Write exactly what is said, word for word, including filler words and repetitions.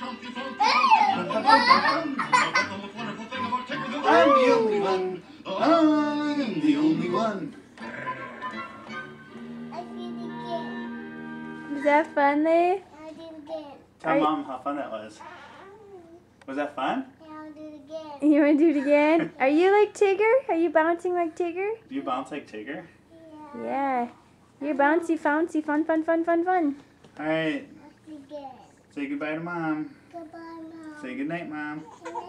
I'm the only one. I'm the only one. I did it again. Was that fun, Lee? I did it again. Tell Mom how fun that was. Was that fun? Yeah, I'll do it again. You want to do it again? Are you like Tigger? Are you bouncing like Tigger? Do you bounce like Tigger? Yeah. Yeah. You're bouncy, bouncy, fun, fun, fun, fun, fun. All right. Again. Say goodbye to Mom. Goodbye, Mom. Say goodnight, Mom. Good